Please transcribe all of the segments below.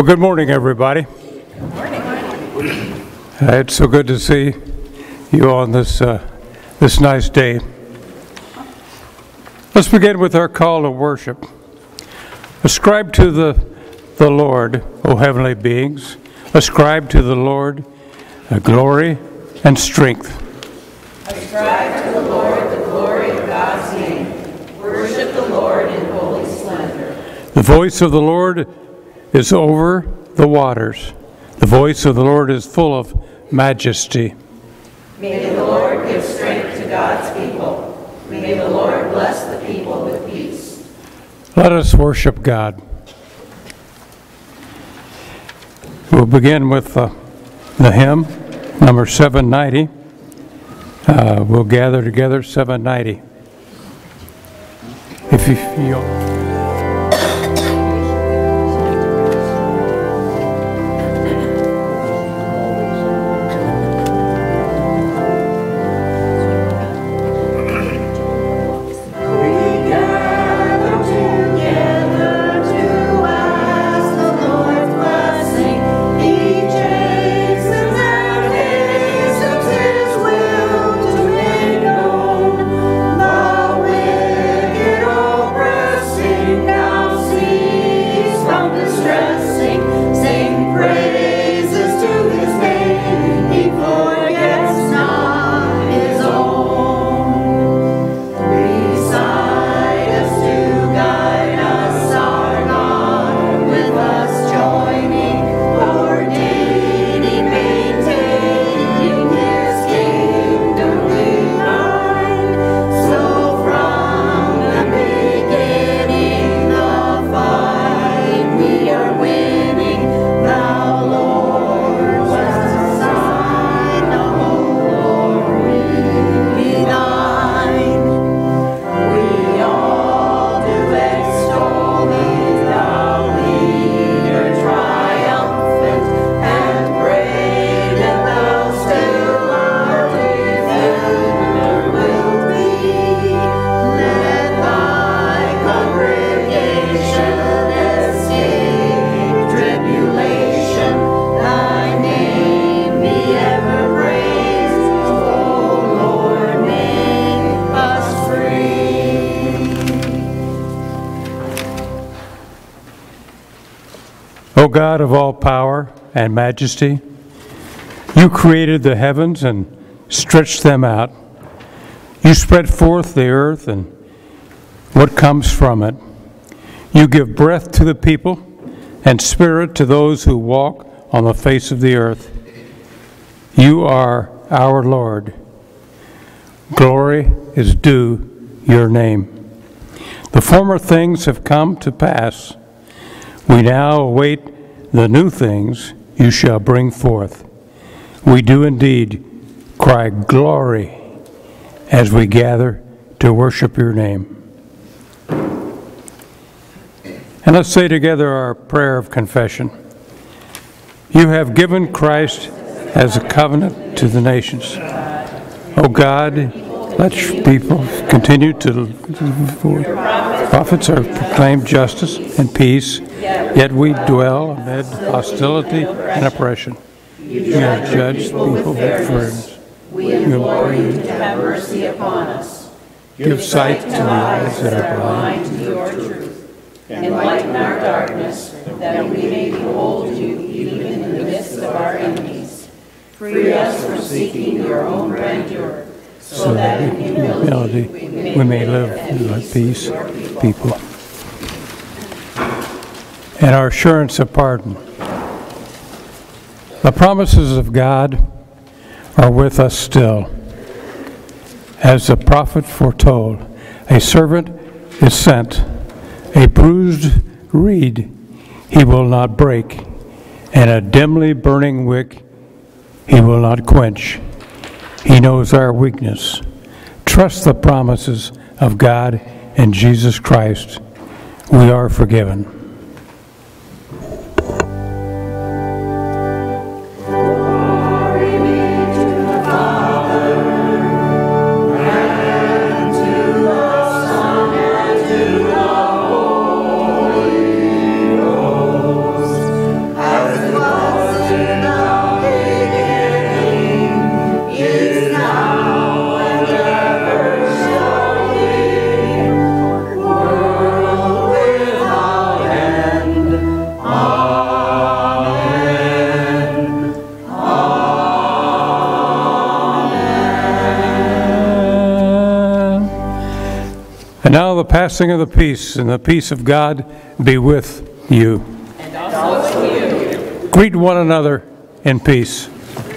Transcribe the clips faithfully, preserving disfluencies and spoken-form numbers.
good morning, everybody. Good morning. Uh, it's so good to see you on this uh, this nice day. Let's begin with our call to worship. Ascribe to the the Lord, O heavenly beings. Ascribe to the Lord uh, glory and strength. Ascribe to the Lord the glory of God's name. Worship the Lord in holy splendor. The voice of the Lord is over the waters. The voice of the Lord is full of majesty. May the Lord give strength to God's people. May the Lord bless the people with peace. Let us worship God. We'll begin with uh, the hymn, number seven ninety. Uh, we'll gather together, seven ninety. If you feel... O God of all power and majesty, you created the heavens and stretched them out. You spread forth the earth and what comes from it. You give breath to the people and spirit to those who walk on the face of the earth. You are our Lord. Glory is due your name. The former things have come to pass. We now await the new things you shall bring forth. We do indeed cry glory as we gather to worship your name. And let's say together our prayer of confession. You have given Christ as a covenant to the nations. O God, let your people continue to live forward. Prophets have proclaimed justice and peace, yet we dwell amid hostility and oppression. You have judged people with fairness. We implore you to have mercy upon us. Give sight to the eyes that are blind. To your truth. Enlighten our darkness, that we may behold you even in the midst of our enemies. Free us from seeking your own grandeur, so that in humility we may live in peace, people. And our assurance of pardon. The promises of God are with us still. As the prophet foretold, a servant is sent, a bruised reed he will not break, and a dimly burning wick he will not quench. He knows our weakness. Trust the promises of God in Jesus Christ. We are forgiven. And now the passing of the peace, and the peace of God be with you. And also with you. Greet one another in peace.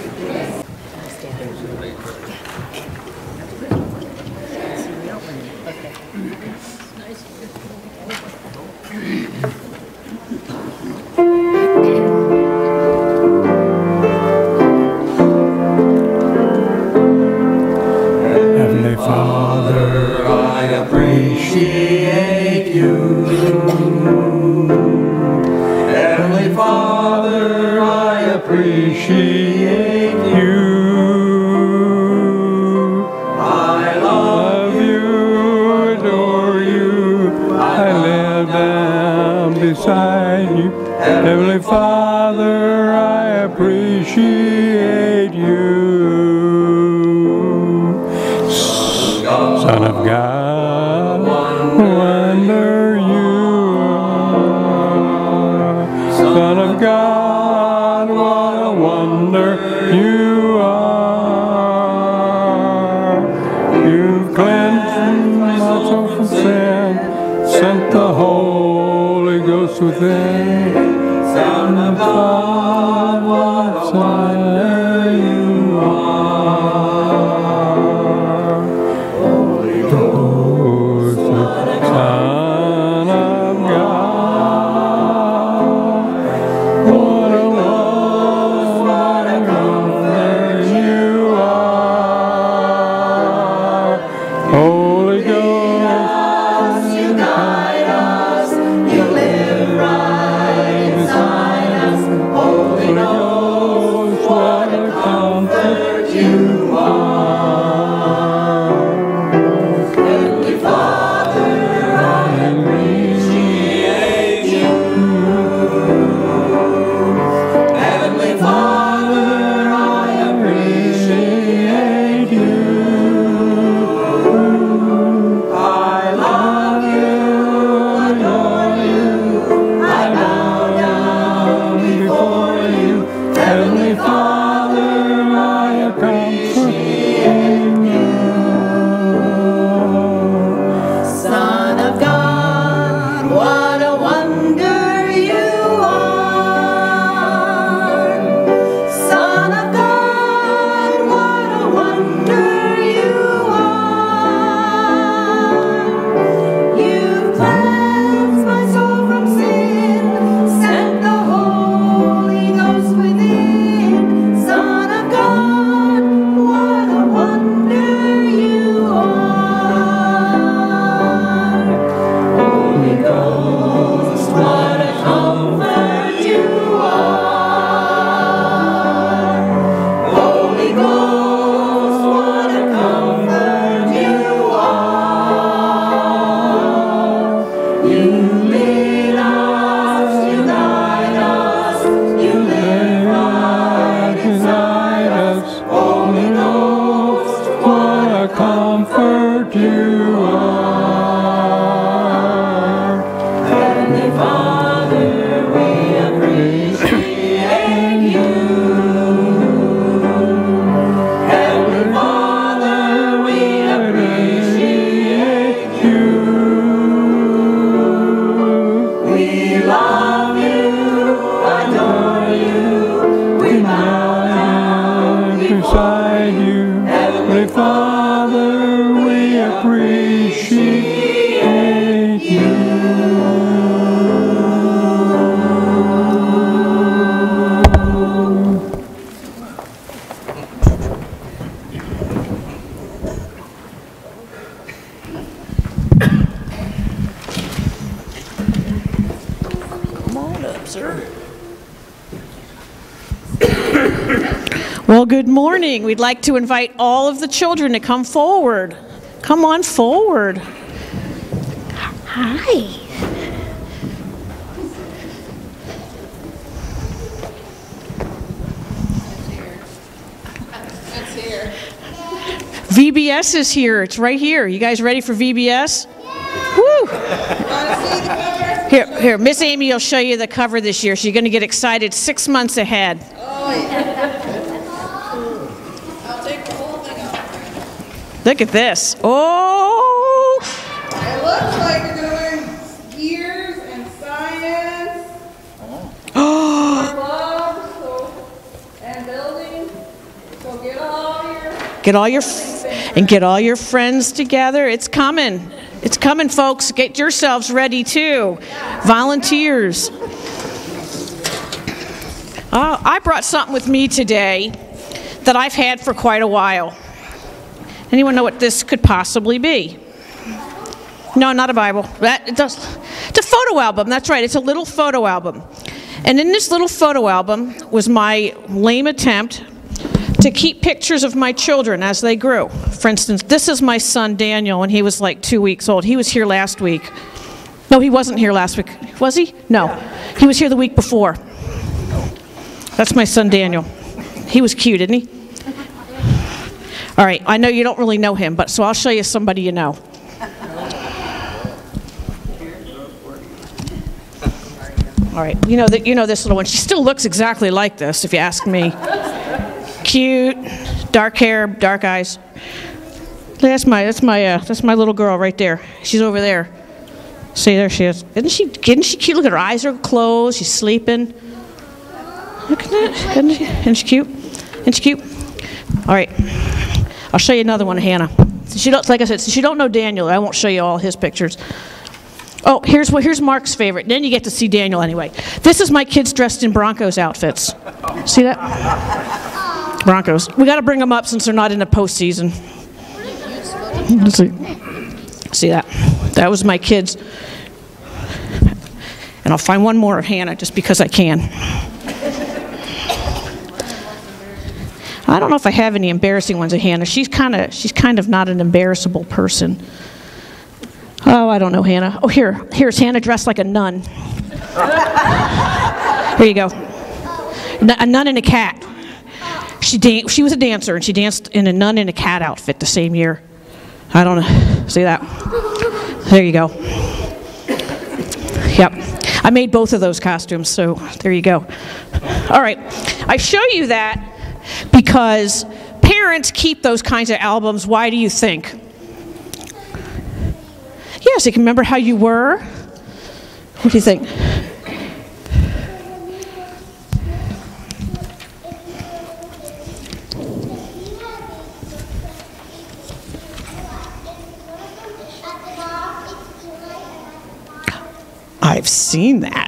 Heavenly Father, I appreciate you. Heavenly Father, I appreciate you. I love you, adore you. I live down beside you. Heavenly Father, I appreciate you. Son of God, wonder you are. Son of God, what a wonder you are. You've cleansed my soul from sin, sent the Holy Ghost within. Son of God, what a wonder you are. Holy Ghost, Son of God, what a love, what a comfort you are. Holy Ghost, You guide us, you live right inside us. Holy Ghost, what a comfort you are. Heavenly Father, I appreciate you. Heavenly Father, I appreciate you. I love you, adore you. I bow down before you. Heavenly Father, I appreciate you. Son of God, what a wonder you are. Son of God, what a wonder you are. You've cleansed my soul from sin, sent the Holy Ghost within. Son of God, what a wonder you are. Holy Ghost, what a comfort you are. Holy Ghost, what a comfort you are. You lead us, you guide us, you live right inside us. Holy Ghost, what a comfort you are. Heavenly Father, we appreciate you. Heavenly Father, we appreciate you. We love you, adore you. We bow down Beside you, Heavenly Father, we appreciate you. Come on up, sir. Well, good morning. We'd like to invite all of the children to come forward. Come on forward. Hi. V B S is here. It's right here. You guys ready for V B S? Woo! Here, here, Miss Amy will show you the cover this year, so you're going to get excited six months ahead. Oh, yeah. I'll take the whole thing off. Look at this. Oh! I Get all your f- and get all your friends together. It's coming. It's coming, folks. Get yourselves ready too. Volunteers. Uh, I brought something with me today that I've had for quite a while. Anyone know what this could possibly be? No, not a Bible. That, it does, it's a photo album. That's right. It's a little photo album. And in this little photo album was my lame attempt to keep pictures of my children as they grew. For instance, this is my son Daniel when he was like two weeks old. He was here last week. No, he wasn't here last week. Was he? No. He was here the week before. That's my son Daniel. He was cute, isn't he? All right, I know you don't really know him, but so I'll show you somebody you know. All right, you know that you know this little one. She still looks exactly like this, if you ask me. Cute, dark hair, dark eyes. That's my that's my uh, that's my little girl right there. She's over there. See, there she is. Isn't she? Isn't she cute? Look at her eyes are closed. She's sleeping. Look at that. Isn't she, isn't she cute? Isn't she cute? All right. I'll show you another one, Hannah. She don't, like I said, since you don't know Daniel, I won't show you all his pictures. Oh, here's what here's Mark's favorite. Then you get to see Daniel anyway. This is my kids dressed in Broncos outfits. See that? Broncos. We got to bring them up since they're not in the postseason. Let's see. See that? That was my kids. And I'll find one more of Hannah just because I can. I don't know if I have any embarrassing ones of Hannah. She's kind of she's kind of not an embarrassable person. Oh, I don't know, Hannah. Oh, here, here's Hannah dressed like a nun. Here you go. A nun and a cat. She dan- she was a dancer, and she danced in a nun and a cat outfit the same year. I don't know. See that? There you go. Yep. I made both of those costumes, so there you go. All right. I show you that because parents keep those kinds of albums. Why do you think? Yes, you can remember how you were. What do you think? I've seen that.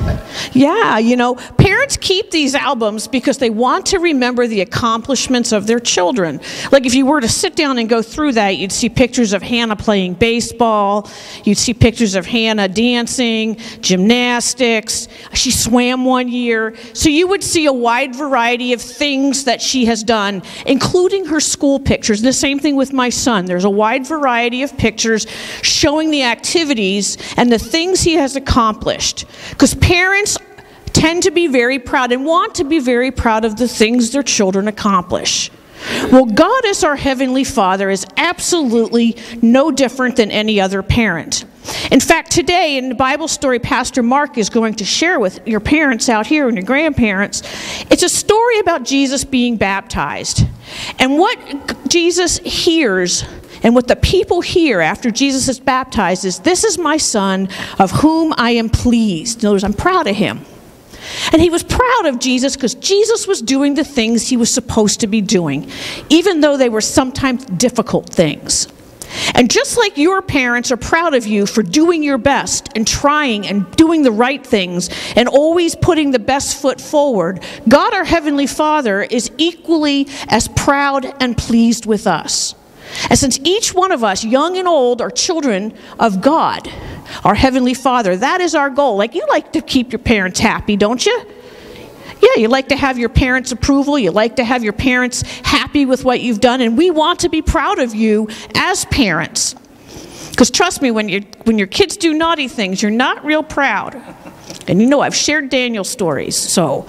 Yeah, you know, parents keep these albums because they want to remember the accomplishments of their children. Like if you were to sit down and go through that, you'd see pictures of Hannah playing baseball, you'd see pictures of Hannah dancing, gymnastics, she swam one year. So you would see a wide variety of things that she has done, including her school pictures. And the same thing with my son. There's a wide variety of pictures showing the activities and the things he has accomplished. Because parents tend to be very proud and want to be very proud of the things their children accomplish. Well, God as our Heavenly Father is absolutely no different than any other parent. In fact, today in the Bible story Pastor Mark is going to share with your parents out here and your grandparents, it's a story about Jesus being baptized. And what Jesus hears and what the people hear after Jesus is baptized is, "This is my son of whom I am pleased." In other words, I'm proud of him. And he was proud of Jesus because Jesus was doing the things he was supposed to be doing, even though they were sometimes difficult things. And just like your parents are proud of you for doing your best and trying and doing the right things and always putting the best foot forward, God our Heavenly Father is equally as proud and pleased with us. And since each one of us, young and old, are children of God, our Heavenly Father, that is our goal. Like, you like to keep your parents happy, don't you? Yeah, you like to have your parents' approval. You like to have your parents happy with what you've done. And we want to be proud of you as parents. Because trust me, when, you, when your kids do naughty things, you're not real proud. And you know, I've shared Daniel's stories, so...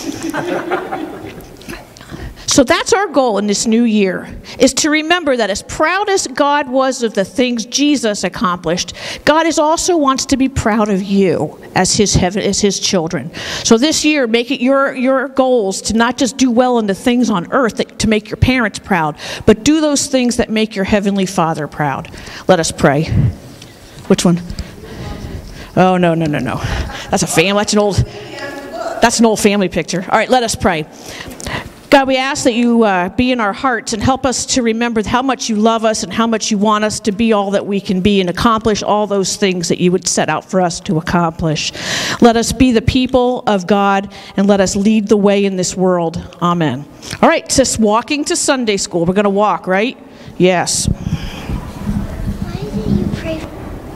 So that's our goal in this new year, is to remember that as proud as God was of the things Jesus accomplished, God is also wants to be proud of you as his heaven, as his children. So this year, make it your, your goals to not just do well in the things on earth that, to make your parents proud, but do those things that make your Heavenly Father proud. Let us pray. Which one? Oh, no, no, no, no. That's a family, that's an old, that's an old family picture. All right, let us pray. God, we ask that you uh, be in our hearts and help us to remember how much you love us and how much you want us to be all that we can be and accomplish all those things that you would set out for us to accomplish. Let us be the people of God and let us lead the way in this world. Amen. All right, just walking to Sunday school. We're going to walk, right? Yes. Why did you pray?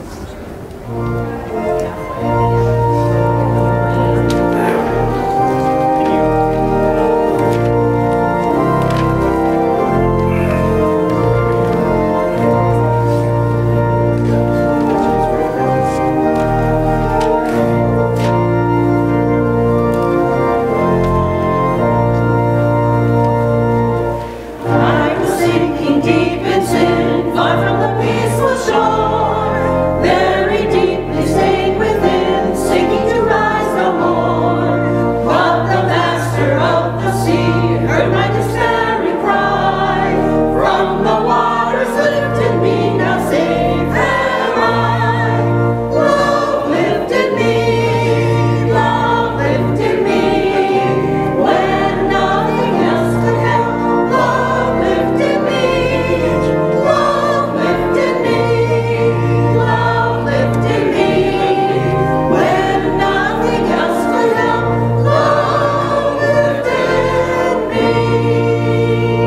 I'm sinking deep in sin, far from the peaceful shore, very deeply stained within, sinking to rise no more. But the master of the sea heard my despairing cry, from the waters lifted me, now safe am I. Love lifted me, love lifted me, when nothing else could help. Love lifted me, love lifted me, love lifted me, when nothing else could help. Love lifted me.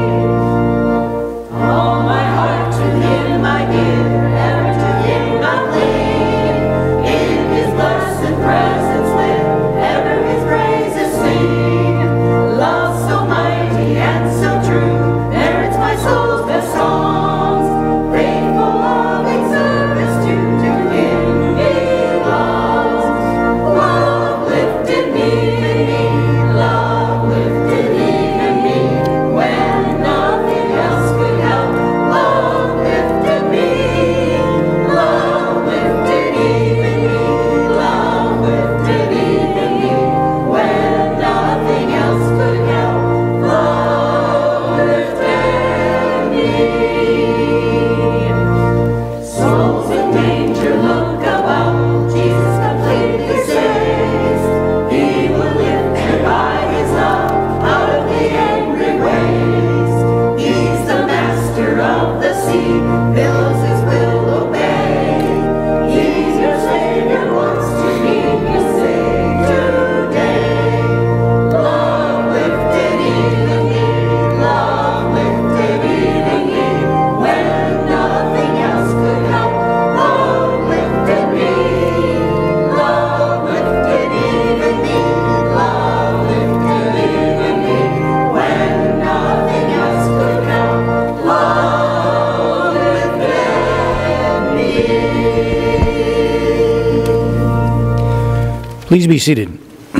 All my heart to Him I give, ever to Him I cling. In His blessed presence live, ever His praises sing. Love so mighty and so true merits my soul's best songs. Faithful, loving service to to Him belongs. Love lifted me, love lifted even me, when nothing else could help. Love lifted me, love lifted even me, love lifted even me, when nothing else could help. Love lifted me. Souls in danger look about, Jesus completely saves. He will lift them by His love out of the angry waves. He's the master of the sea, billows His will obey. He's your Savior, wants to be your Savior today. Love lifted even me, love lifted even me, when nothing else could help. Love lifted me, love lifted even me, love lifted even me, when nothing else could help. Love lifted me. Please be seated.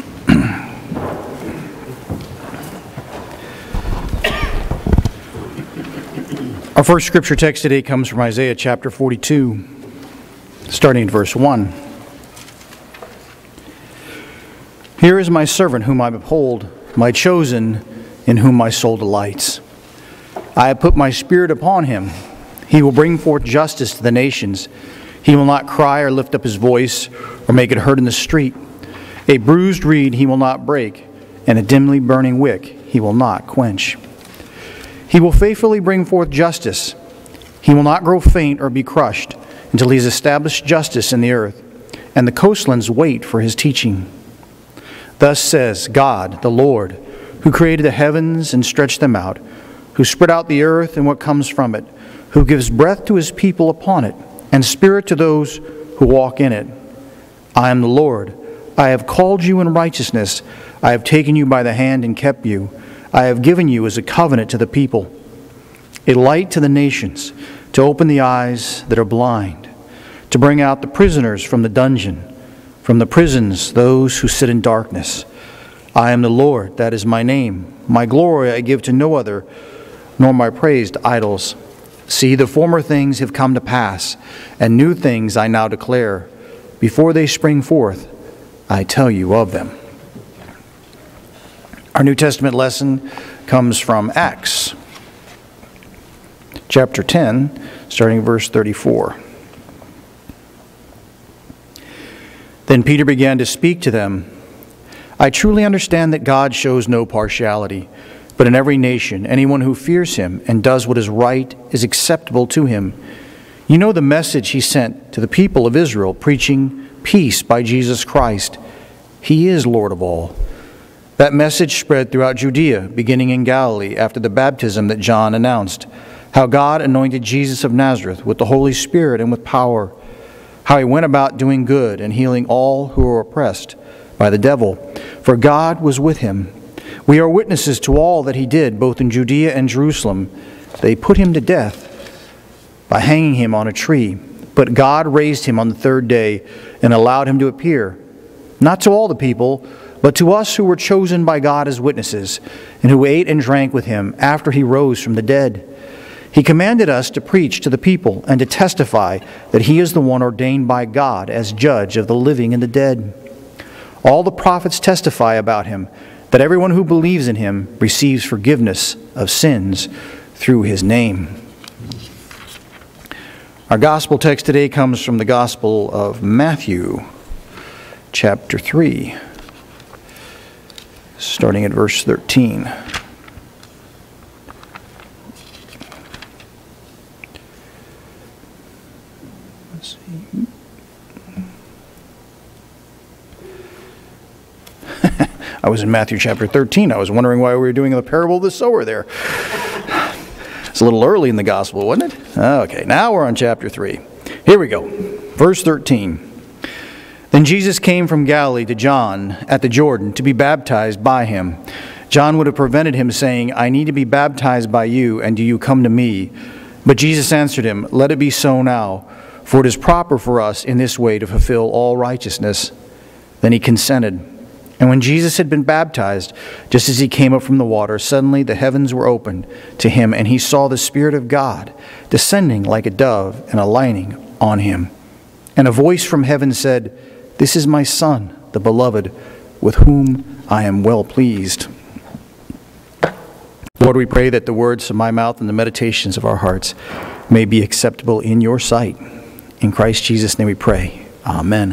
Our first scripture text today comes from Isaiah chapter forty-two, starting at verse one. Here is my servant whom I behold, my chosen, in whom my soul delights. I have put my spirit upon him. He will bring forth justice to the nations. He will not cry or lift up his voice or make it heard in the street. A bruised reed he will not break, and a dimly burning wick he will not quench. He will faithfully bring forth justice. He will not grow faint or be crushed until he has established justice in the earth, and the coastlands wait for his teaching. Thus says God, the Lord, who created the heavens and stretched them out, who spread out the earth and what comes from it, who gives breath to his people upon it, and spirit to those who walk in it. I am the Lord. I have called you in righteousness. I have taken you by the hand and kept you. I have given you as a covenant to the people, a light to the nations, to open the eyes that are blind, to bring out the prisoners from the dungeon, from the prisons those who sit in darkness. I am the Lord, that is my name. My glory I give to no other, nor my praise to idols. See, the former things have come to pass, and new things I now declare. Before they spring forth, I tell you of them. Our New Testament lesson comes from Acts, chapter ten, starting verse thirty-four. Then Peter began to speak to them. I truly understand that God shows no partiality, but in every nation. Anyone who fears him and does what is right is acceptable to him. You know the message he sent to the people of Israel, preaching peace by Jesus Christ. He is Lord of all. That message spread throughout Judea, beginning in Galilee, after the baptism that John announced, how God anointed Jesus of Nazareth with the Holy Spirit and with power, how he went about doing good and healing all who were oppressed by the devil, for God was with him. We are witnesses to all that he did, both in Judea and Jerusalem. They put him to death by hanging him on a tree, but God raised him on the third day and allowed him to appear, not to all the people, but to us who were chosen by God as witnesses, and who ate and drank with him after he rose from the dead. He commanded us to preach to the people and to testify that he is the one ordained by God as judge of the living and the dead. All the prophets testify about him, that everyone who believes in him receives forgiveness of sins through his name. Our gospel text today comes from the Gospel of Matthew, chapter three, starting at verse thirteen. Let's see. I was in Matthew chapter thirteen. I was wondering why we were doing the parable of the sower there. It's a little early in the gospel, wasn't it? Okay, now we're on chapter three. Here we go. Verse thirteen. Then Jesus came from Galilee to John at the Jordan to be baptized by him. John would have prevented him, saying, I need to be baptized by you, and do you come to me? But Jesus answered him, Let it be so now, for it is proper for us in this way to fulfill all righteousness. Then he consented. And when Jesus had been baptized, just as he came up from the water, suddenly the heavens were opened to him, and he saw the Spirit of God descending like a dove and alighting on him. And a voice from heaven said, This is my Son, the beloved, with whom I am well pleased. Lord, we pray that the words of my mouth and the meditations of our hearts may be acceptable in your sight. In Christ Jesus' name we pray. Amen.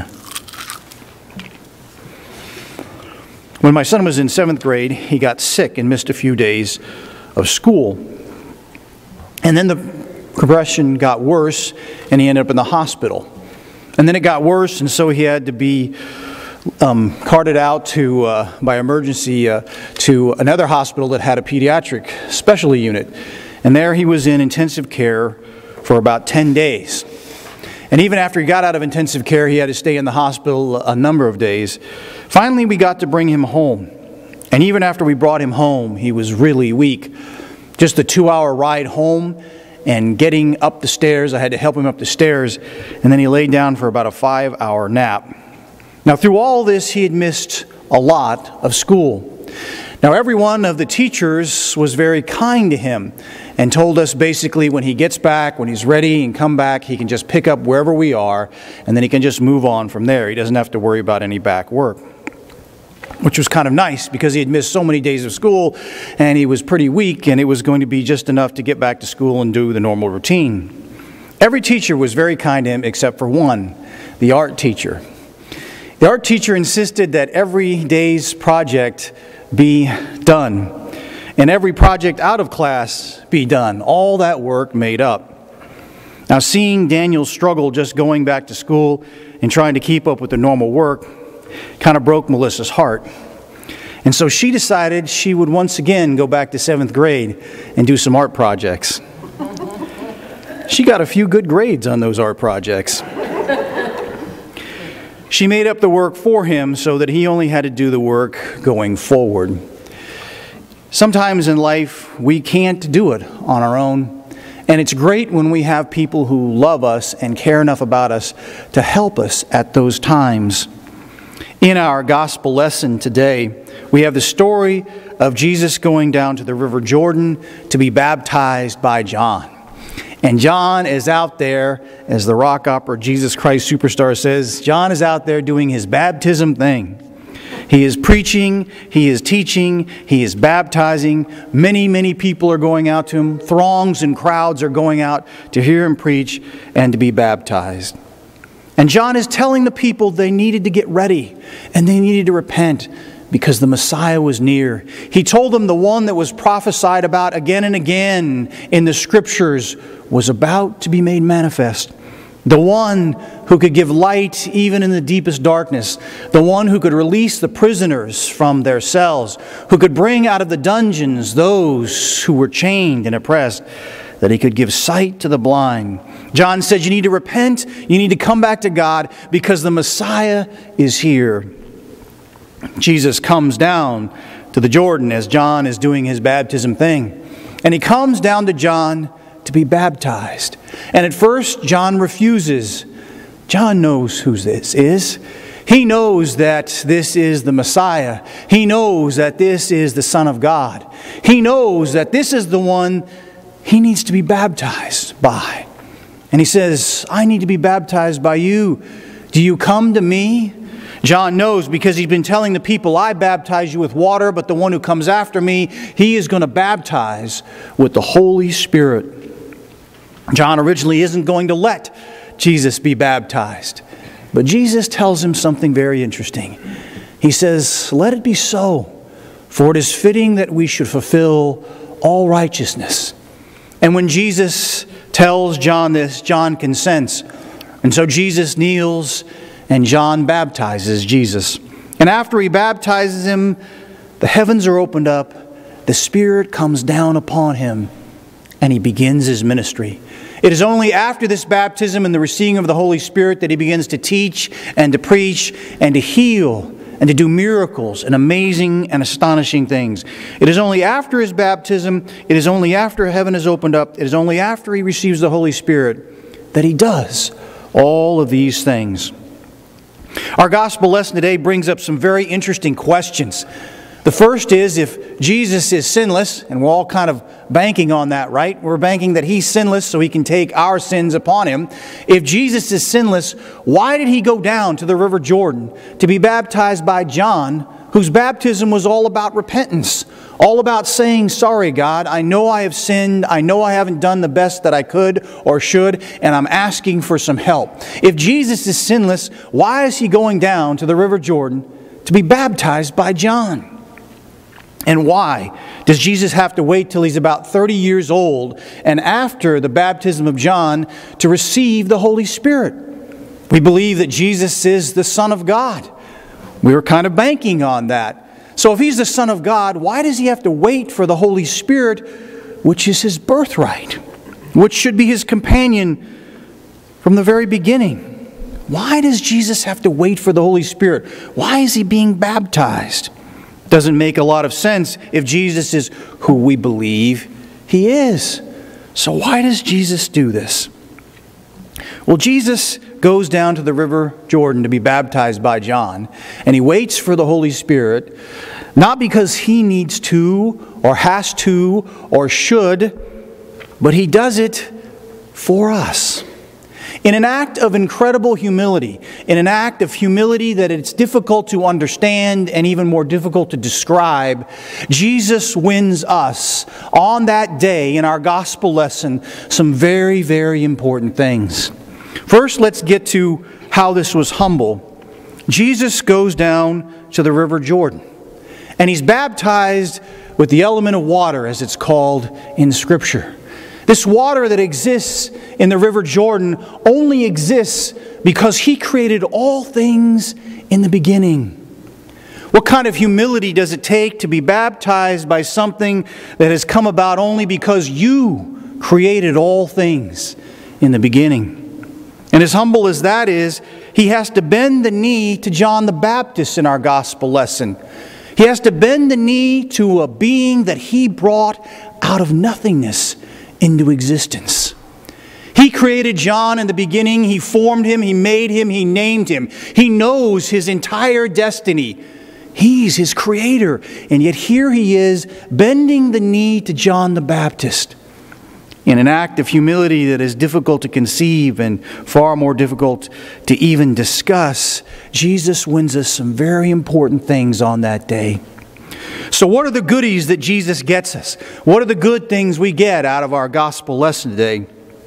When my son was in seventh grade, he got sick and missed a few days of school. And then the progression got worse, and he ended up in the hospital. And then it got worse, and so he had to be um, carted out to uh, by emergency uh, to another hospital that had a pediatric specialty unit. And there he was in intensive care for about ten days. And even after he got out of intensive care, he had to stay in the hospital a number of days. Finally, we got to bring him home. And even after we brought him home, he was really weak. Just a two-hour ride home and getting up the stairs, I had to help him up the stairs, and then he laid down for about a five-hour nap. Now, through all this, he had missed a lot of school. Now, every one of the teachers was very kind to him and told us basically when he gets back, when he's ready and come back, he can just pick up wherever we are, and then he can just move on from there. He doesn't have to worry about any back work, which was kind of nice because he had missed so many days of school and he was pretty weak, and it was going to be just enough to get back to school and do the normal routine. Every teacher was very kind to him except for one, the art teacher. The art teacher insisted that every day's project be done, and every project out of class be done, all that work made up. Now, seeing Daniel struggle just going back to school and trying to keep up with the normal work kind of broke Melissa's heart. And so she decided she would once again go back to seventh grade and do some art projects. She got a few good grades on those art projects. She made up the work for him so that he only had to do the work going forward. Sometimes in life, we can't do it on our own. And it's great when we have people who love us and care enough about us to help us at those times. In our gospel lesson today, we have the story of Jesus going down to the River Jordan to be baptized by John. And John is out there, as the rock opera Jesus Christ Superstar says, John is out there doing his baptism thing. He is preaching, he is teaching, he is baptizing. Many, many people are going out to him. Throngs and crowds are going out to hear him preach and to be baptized. And John is telling the people they needed to get ready and they needed to repent because the Messiah was near. He told them the one that was prophesied about again and again in the Scriptures was about to be made manifest. The one who could give light even in the deepest darkness. The one who could release the prisoners from their cells. Who could bring out of the dungeons those who were chained and oppressed. That He could give sight to the blind. John said you need to repent, you need to come back to God because the Messiah is here. Jesus comes down to the Jordan as John is doing his baptism thing. And He comes down to John to be baptized. And at first, John refuses. John knows who this is. He knows that this is the Messiah. He knows that this is the Son of God. He knows that this is the one he needs to be baptized by. And he says, I need to be baptized by you. Do you come to me? John knows because he's been telling the people, I baptize you with water, but the one who comes after me, he is going to baptize with the Holy Spirit. John originally isn't going to let Jesus be baptized. But Jesus tells him something very interesting. He says, let it be so, for it is fitting that we should fulfill all righteousness. And when Jesus tells John this, John consents. And so Jesus kneels and John baptizes Jesus. And after he baptizes him, the heavens are opened up, the Spirit comes down upon him, and he begins his ministry. It is only after this baptism and the receiving of the Holy Spirit that he begins to teach and to preach and to heal and to do miracles and amazing and astonishing things. It is only after his baptism, it is only after heaven is opened up, it is only after he receives the Holy Spirit that he does all of these things. Our gospel lesson today brings up some very interesting questions. The first is, if Jesus is sinless, and we're all kind of banking on that, right? We're banking that He's sinless so He can take our sins upon Him. If Jesus is sinless, why did He go down to the River Jordan to be baptized by John, whose baptism was all about repentance, all about saying, sorry, God, I know I have sinned, I know I haven't done the best that I could or should, and I'm asking for some help. If Jesus is sinless, why is He going down to the River Jordan to be baptized by John? And why does Jesus have to wait till He's about thirty years old and after the baptism of John to receive the Holy Spirit? We believe that Jesus is the Son of God. We were kind of banking on that. So if He's the Son of God, why does He have to wait for the Holy Spirit, which is His birthright, which should be His companion from the very beginning? Why does Jesus have to wait for the Holy Spirit? Why is He being baptized? Doesn't make a lot of sense if Jesus is who we believe He is. So why does Jesus do this? Well, Jesus goes down to the River Jordan to be baptized by John, and He waits for the Holy Spirit, not because He needs to, or has to, or should, but He does it for us. In an act of incredible humility, in an act of humility that it's difficult to understand and even more difficult to describe, Jesus wins us on that day in our gospel lesson some very, very important things. First, let's get to how this was humble. Jesus goes down to the River Jordan, and He's baptized with the element of water, as it's called in Scripture. This water that exists in the River Jordan only exists because He created all things in the beginning. What kind of humility does it take to be baptized by something that has come about only because you created all things in the beginning? And as humble as that is, He has to bend the knee to John the Baptist in our gospel lesson. He has to bend the knee to a being that He brought out of nothingness into existence. He created John in the beginning. He formed him. He made him. He named him. He knows his entire destiny. He's his creator. And yet here He is bending the knee to John the Baptist. In an act of humility that is difficult to conceive and far more difficult to even discuss, Jesus wins us some very important things on that day. So what are the goodies that Jesus gets us? What are the good things we get out of our gospel lesson today?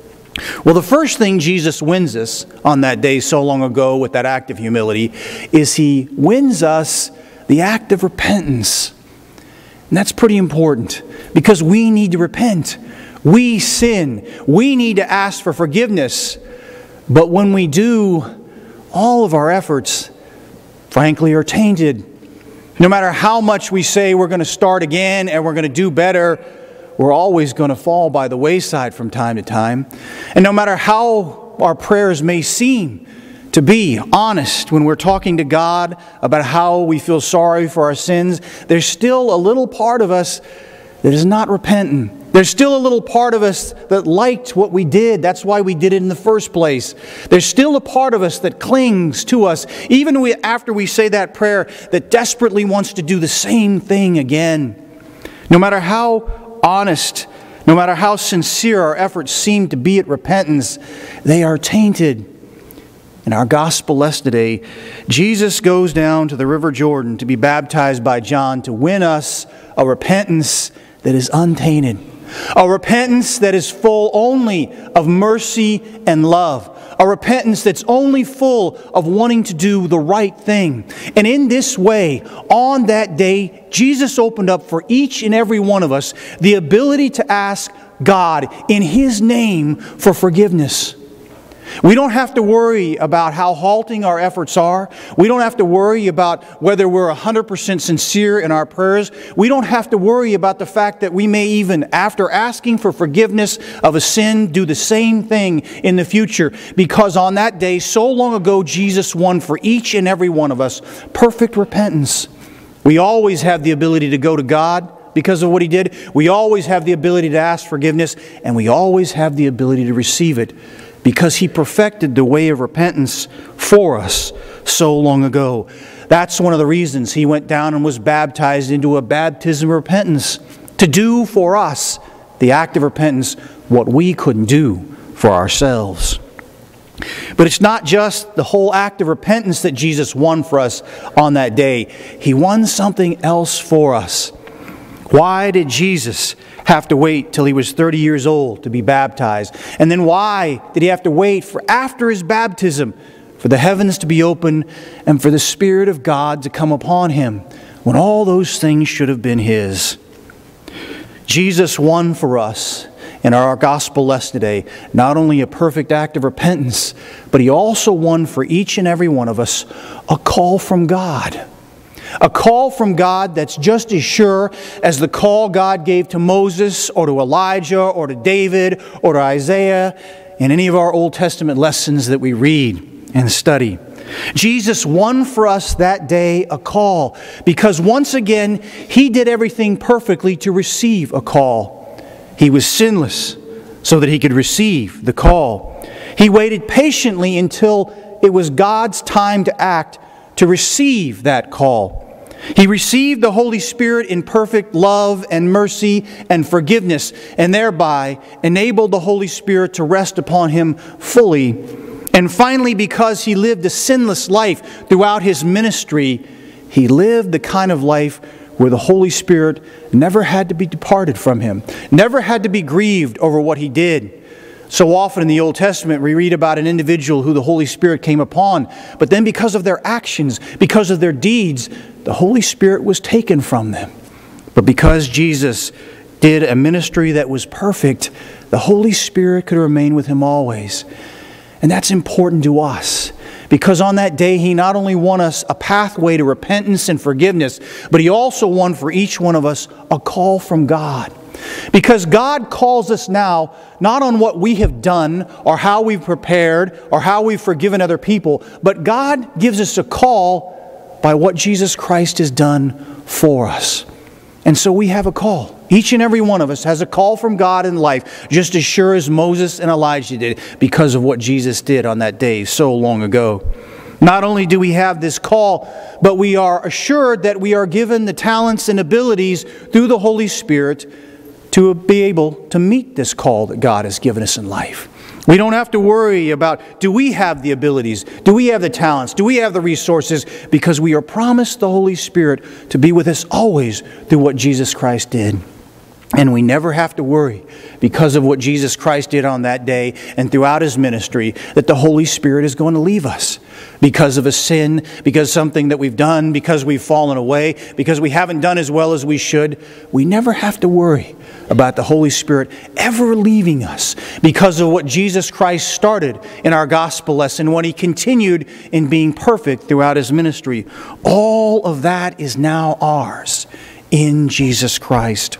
Well, the first thing Jesus wins us on that day so long ago with that act of humility is He wins us the act of repentance. And that's pretty important because we need to repent. We sin. We need to ask for forgiveness. But when we do, all of our efforts, frankly, are tainted. No matter how much we say we're going to start again and we're going to do better, we're always going to fall by the wayside from time to time. And no matter how our prayers may seem to be honest when we're talking to God about how we feel sorry for our sins, there's still a little part of us that is not repentant. There's still a little part of us that liked what we did. That's why we did it in the first place. There's still a part of us that clings to us, even we, after we say that prayer, that desperately wants to do the same thing again. No matter how honest, no matter how sincere our efforts seem to be at repentance, they are tainted. In our gospel lesson today, Jesus goes down to the River Jordan to be baptized by John to win us a repentance that is untainted. A repentance that is full only of mercy and love. A repentance that's only full of wanting to do the right thing. And in this way, on that day, Jesus opened up for each and every one of us the ability to ask God in His name for forgiveness. We don't have to worry about how halting our efforts are. We don't have to worry about whether we're one hundred percent sincere in our prayers. We don't have to worry about the fact that we may even, after asking for forgiveness of a sin, do the same thing in the future. Because on that day, so long ago, Jesus won for each and every one of us perfect repentance. We always have the ability to go to God because of what He did. We always have the ability to ask forgiveness, and we always have the ability to receive it, because He perfected the way of repentance for us so long ago. That's one of the reasons He went down and was baptized into a baptism of repentance, to do for us, the act of repentance, what we couldn't do for ourselves. But it's not just the whole act of repentance that Jesus won for us on that day. He won something else for us. Why did Jesus have to wait till He was thirty years old to be baptized? And then why did He have to wait for after His baptism for the heavens to be open and for the Spirit of God to come upon Him when all those things should have been His? Jesus won for us in our gospel lesson today not only a perfect act of repentance, but He also won for each and every one of us a call from God. A call from God that's just as sure as the call God gave to Moses or to Elijah or to David or to Isaiah in any of our Old Testament lessons that we read and study. Jesus won for us that day a call because once again He did everything perfectly to receive a call. He was sinless so that He could receive the call. He waited patiently until it was God's time to act to receive that call. He received the Holy Spirit in perfect love and mercy and forgiveness, and thereby enabled the Holy Spirit to rest upon Him fully. And finally, because He lived a sinless life throughout His ministry, He lived the kind of life where the Holy Spirit never had to be departed from Him, never had to be grieved over what He did. So often in the Old Testament we read about an individual who the Holy Spirit came upon, but then because of their actions, because of their deeds, the Holy Spirit was taken from them. But because Jesus did a ministry that was perfect, the Holy Spirit could remain with Him always. And that's important to us, because on that day He not only won us a pathway to repentance and forgiveness, but He also won for each one of us a call from God. Because God calls us now not on what we have done or how we've prepared or how we've forgiven other people, but God gives us a call by what Jesus Christ has done for us. And so we have a call. Each and every one of us has a call from God in life, just as sure as Moses and Elijah did, because of what Jesus did on that day so long ago. Not only do we have this call, but we are assured that we are given the talents and abilities through the Holy Spirit to be able to meet this call that God has given us in life. We don't have to worry about, do we have the abilities? Do we have the talents? Do we have the resources? Because we are promised the Holy Spirit to be with us always through what Jesus Christ did. And we never have to worry, because of what Jesus Christ did on that day and throughout His ministry, that the Holy Spirit is going to leave us because of a sin, because something that we've done, because we've fallen away, because we haven't done as well as we should. We never have to worry about the Holy Spirit ever leaving us because of what Jesus Christ started in our gospel lesson when He continued in being perfect throughout His ministry. All of that is now ours in Jesus Christ.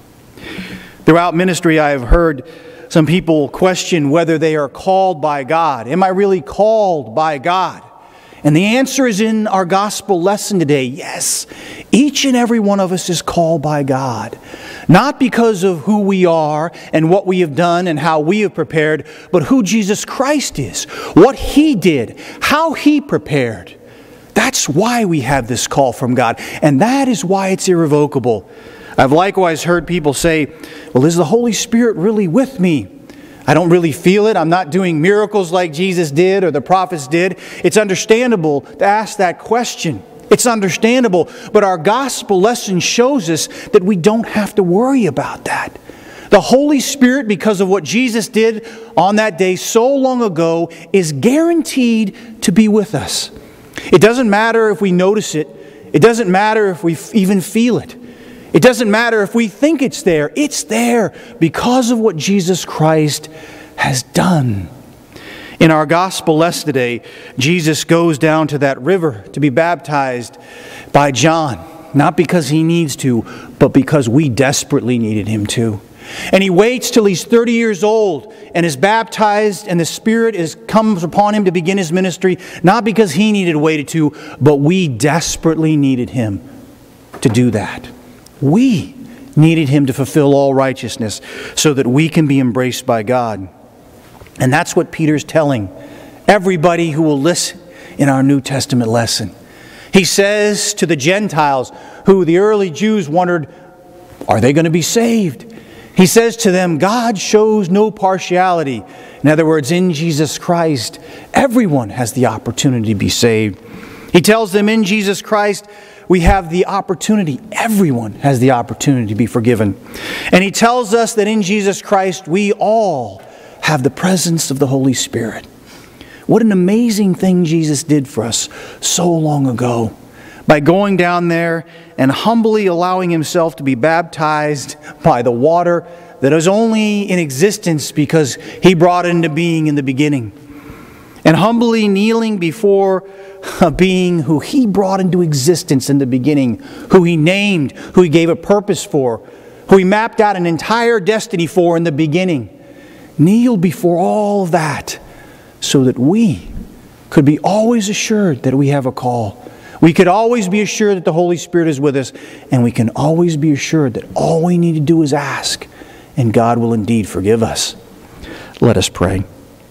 Throughout ministry, I have heard some people question whether they are called by God. Am I really called by God? And the answer is in our gospel lesson today. Yes, each and every one of us is called by God. Not because of who we are and what we have done and how we have prepared, but who Jesus Christ is, what He did, how He prepared. That's why we have this call from God. And that is why it's irrevocable. I've likewise heard people say, well, is the Holy Spirit really with me? I don't really feel it. I'm not doing miracles like Jesus did or the prophets did. It's understandable to ask that question. It's understandable. But our gospel lesson shows us that we don't have to worry about that. The Holy Spirit, because of what Jesus did on that day so long ago, is guaranteed to be with us. It doesn't matter if we notice it. It doesn't matter if we even feel it. It doesn't matter if we think it's there. It's there because of what Jesus Christ has done. In our gospel lesson today, Jesus goes down to that river to be baptized by John. Not because He needs to, but because we desperately needed Him to. And He waits till He's thirty years old and is baptized, and the Spirit is comes upon Him to begin His ministry, not because He needed waited to, but we desperately needed Him to do that. We needed Him to fulfill all righteousness so that we can be embraced by God. And that's what Peter's telling everybody who will listen in our New Testament lesson. He says to the Gentiles, who the early Jews wondered, are they going to be saved? He says to them, God shows no partiality. In other words, in Jesus Christ, everyone has the opportunity to be saved. He tells them in Jesus Christ, we have the opportunity, everyone has the opportunity to be forgiven. And He tells us that in Jesus Christ, we all have the presence of the Holy Spirit. What an amazing thing Jesus did for us so long ago. By going down there and humbly allowing Himself to be baptized by the water that is only in existence because He brought it into being in the beginning. And humbly kneeling before a being who He brought into existence in the beginning, who He named, who He gave a purpose for, who He mapped out an entire destiny for in the beginning. Kneel before all of that so that we could be always assured that we have a call. We could always be assured that the Holy Spirit is with us, and we can always be assured that all we need to do is ask, and God will indeed forgive us. Let us pray.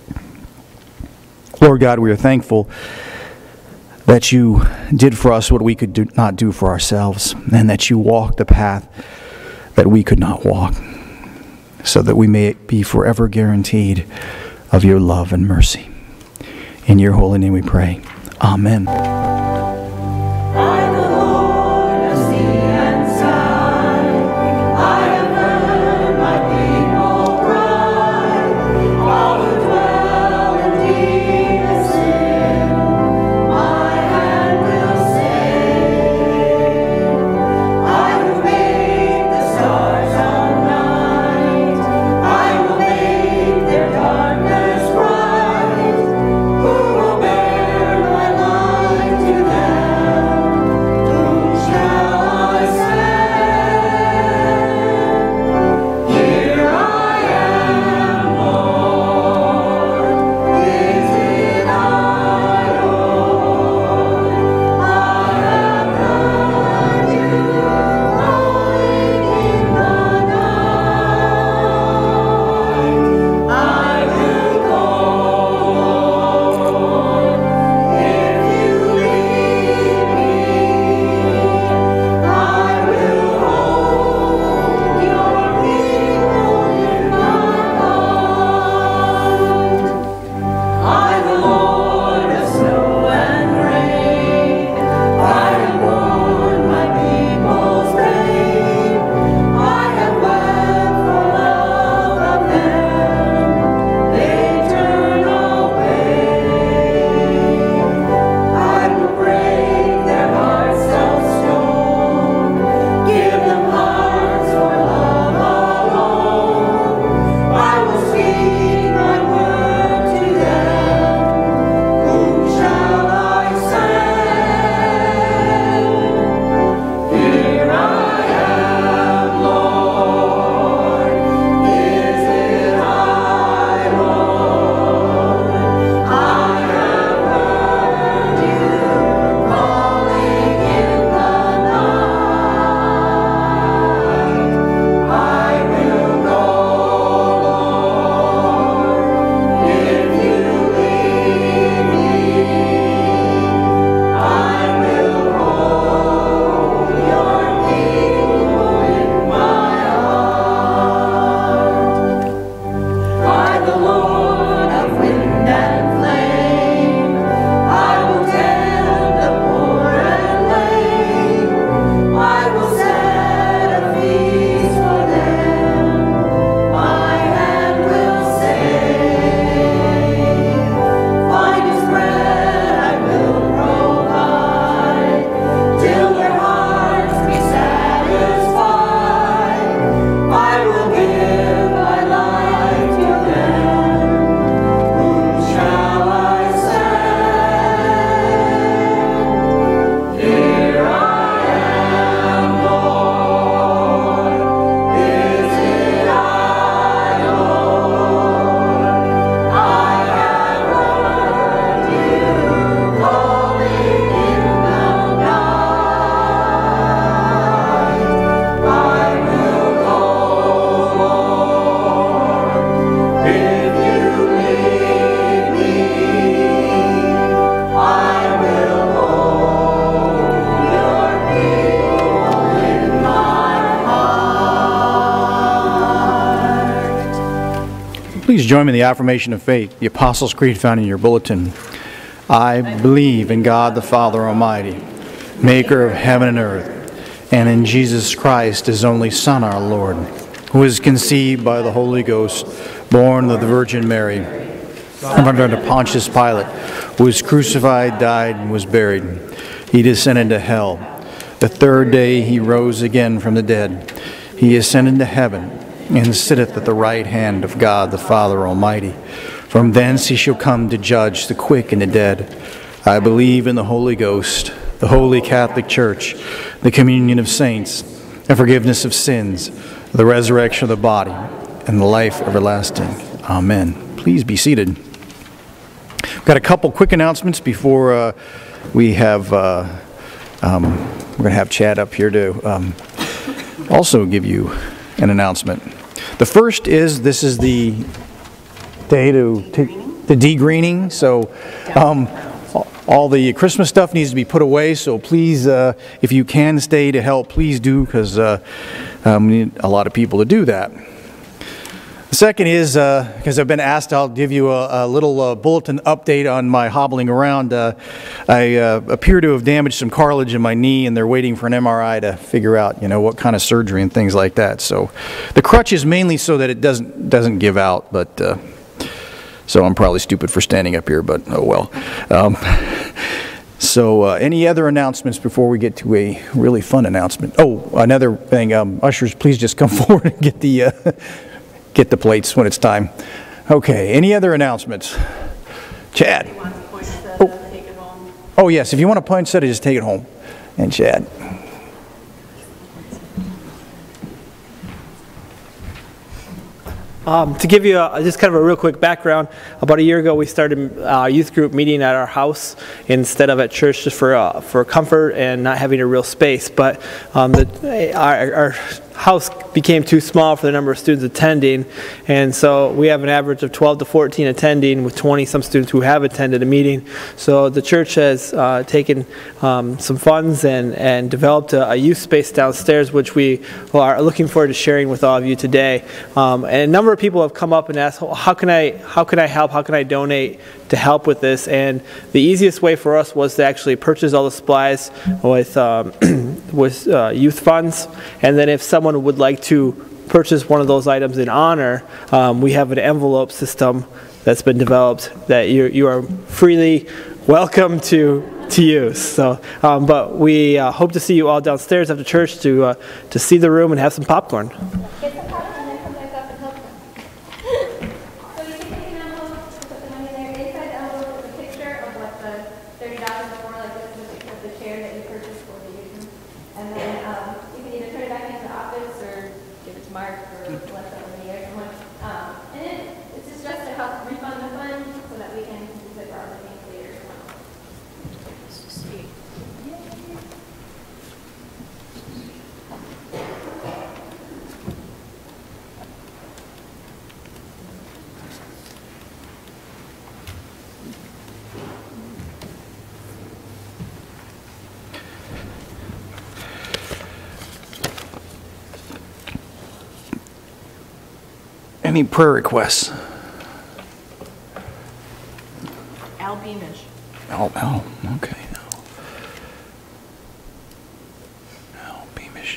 Lord God, we are thankful that You did for us what we could do, not do for ourselves, and that You walked the path that we could not walk, so that we may be forever guaranteed of Your love and mercy. In Your holy name we pray. Amen. Darkness bright, who will bear my light? join me in the affirmation of faith, the Apostles' Creed found in your bulletin. I believe in God the Father Almighty, maker of heaven and earth, and in Jesus Christ, his only Son, our Lord, who was conceived by the Holy Ghost, born of the Virgin Mary, under Pontius Pilate, who was crucified, died, and was buried. He descended to hell. The third day he rose again from the dead. He ascended to heaven, and sitteth at the right hand of God the Father Almighty. From thence he shall come to judge the quick and the dead. I believe in the Holy Ghost, the Holy Catholic Church, the communion of saints, the forgiveness of sins, the resurrection of the body, and the life everlasting. Amen. Please be seated. We've got a couple quick announcements before uh, we have, uh, um, we're going to have Chad up here to um, also give you an announcement. The first is, this is the day to, to the de-greening, so um, all the Christmas stuff needs to be put away, so please, uh, if you can stay to help, please do, because uh, um, we need a lot of people to do that. The second is, because uh, I've been asked, I'll give you a, a little uh, bulletin update on my hobbling around. Uh, I uh, appear to have damaged some cartilage in my knee, and they're waiting for an M R I to figure out, you know, what kind of surgery and things like that. So the crutch is mainly so that it doesn't doesn't give out, but uh, so I'm probably stupid for standing up here, but oh well. Um, so uh, any other announcements before we get to a really fun announcement? Oh, another thing, um, ushers, please just come forward and get the... Uh, Get the plates when it's time. Okay, any other announcements? Chad. You want to point set, oh. uh, take it home? Oh yes, if you want a punch set, just take it home. And Chad. Um, to give you a, just kind of a real quick background, about a year ago we started a youth group meeting at our house instead of at church, just for uh, for comfort and not having a real space. But um, the, our, our house became too small for the number of students attending, and so we have an average of twelve to fourteen attending, with twenty some students who have attended a meeting. So the church has uh, taken um, some funds and, and developed a, a youth space downstairs, which we are looking forward to sharing with all of you today. Um, and a number of people have come up and asked, oh, how can I how can I help? How can I donate to help with this? And the easiest way for us was to actually purchase all the supplies with um, with uh, youth funds, and then if someone would like to purchase one of those items in honor, um, we have an envelope system that's been developed that you you are freely welcome to to use. So, um, but we uh, hope to see you all downstairs after church to uh, to see the room and have some popcorn. Get the popcorn and then come back up and help them. So you can take an envelope, put the money there. Inside the envelope is a picture of what the thirty dollars is for, like this is a picture of the chair that you purchased for the youth. And then um, you can either turn it back into the office or give it to Mark or let them in the air someone. Um, and then this is just to help refund the fund so that we can use it for other things later. Any prayer requests? Al Beamish. Oh, oh, okay. Al Beamish.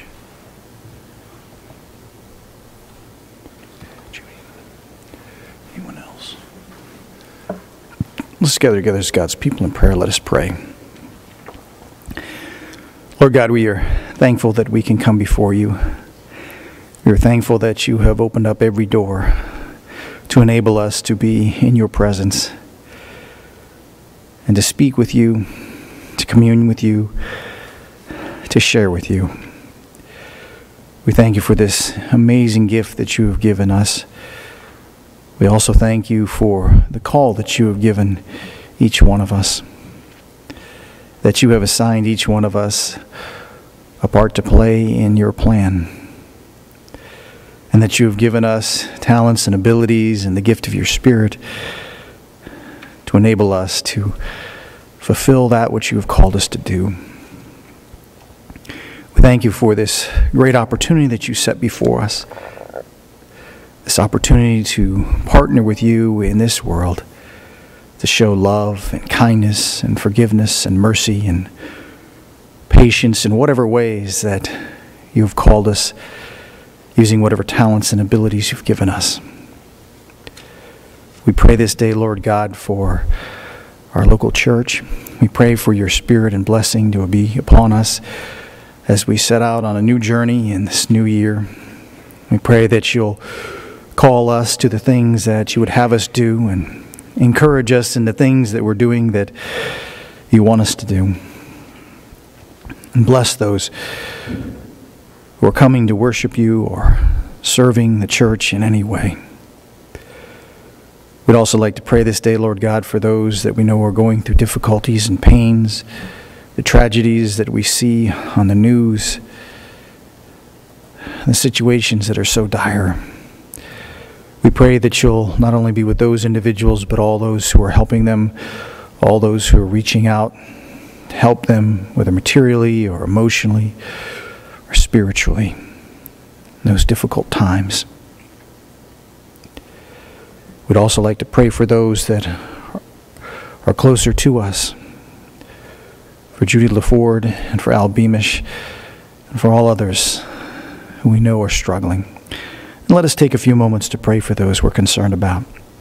Judy. Anyone else? Let's gather together as God's people in prayer. Let us pray. Lord God, we are thankful that we can come before you. We are thankful that you have opened up every door to enable us to be in your presence and to speak with you, to commune with you, to share with you. We thank you for this amazing gift that you have given us. We also thank you for the call that you have given each one of us, that you have assigned each one of us a part to play in your plan, and that you have given us talents and abilities and the gift of your Spirit to enable us to fulfill that which you have called us to do. We thank you for this great opportunity that you set before us. this opportunity to partner with you in this world to show love and kindness and forgiveness and mercy and patience in whatever ways that you have called us, using whatever talents and abilities you've given us. We pray this day, Lord God, for our local church. We pray for your spirit and blessing to be upon us as we set out on a new journey in this new year. We pray that you'll call us to the things that you would have us do and encourage us in the things that we're doing that you want us to do. And bless those who are coming to worship you or serving the church in any way. We'd also like to pray this day, Lord God, for those that we know are going through difficulties and pains, the tragedies that we see on the news, the situations that are so dire. We pray that you'll not only be with those individuals, but all those who are helping them, all those who are reaching out to help them, whether materially or emotionally or spiritually, in those difficult times. We'd also like to pray for those that are closer to us, for Judy LaFord and for Al Beamish and for all others who we know are struggling. And let us take a few moments to pray for those we're concerned about.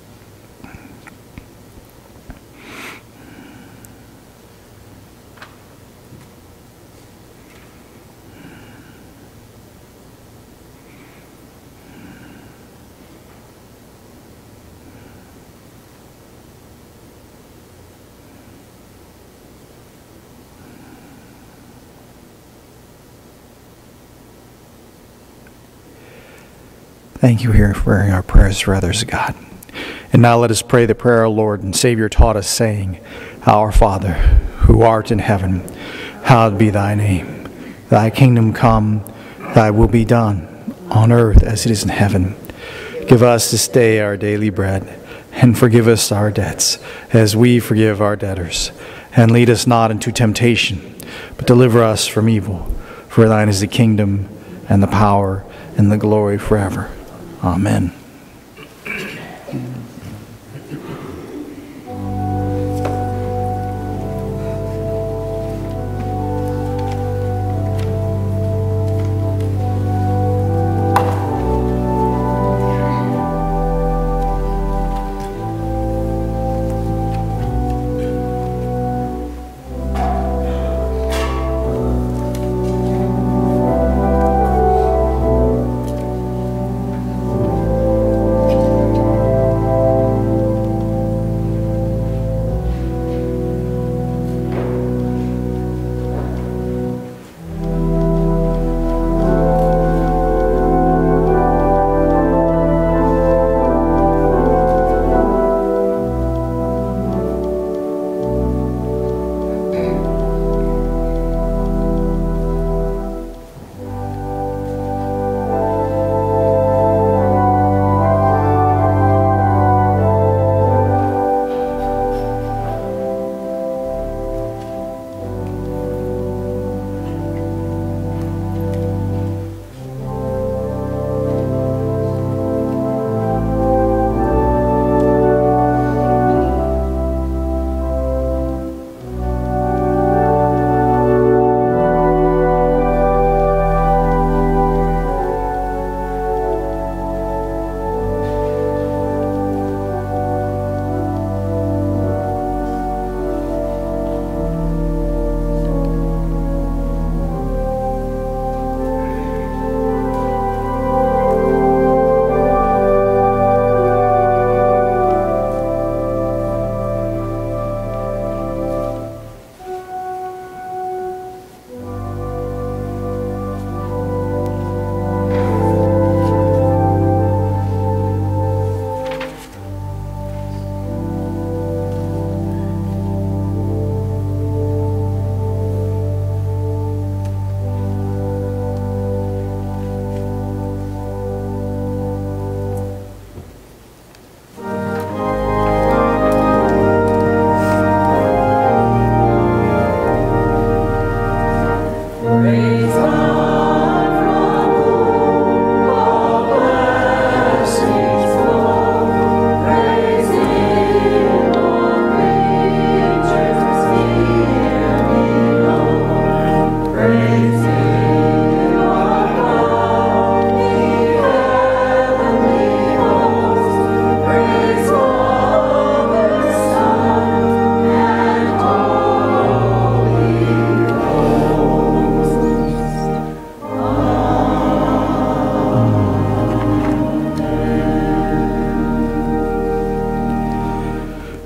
Thank you here for hearing our prayers for others, God. And now let us pray the prayer our Lord and Savior taught us, saying, Our Father, who art in heaven, hallowed be thy name. Thy kingdom come, thy will be done, on earth as it is in heaven. Give us this day our daily bread, and forgive us our debts, as we forgive our debtors. And lead us not into temptation, but deliver us from evil. For thine is the kingdom, and the power, and the glory forever. Amen.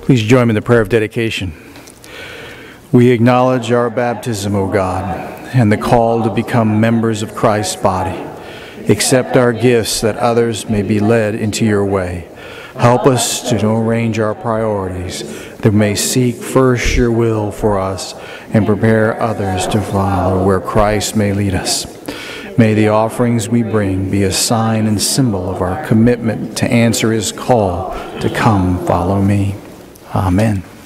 Please join me in the prayer of dedication. We acknowledge our baptism, O God, and the call to become members of Christ's body. Accept our gifts that others may be led into your way. Help us to arrange our priorities, that we may seek first your will for us and prepare others to follow where Christ may lead us. May the offerings we bring be a sign and symbol of our commitment to answer his call to come follow me. Amen.